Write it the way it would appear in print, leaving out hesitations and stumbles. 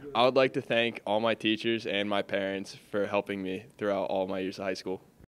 I would like to thank all my teachers and my parents for helping me throughout all my years of high school.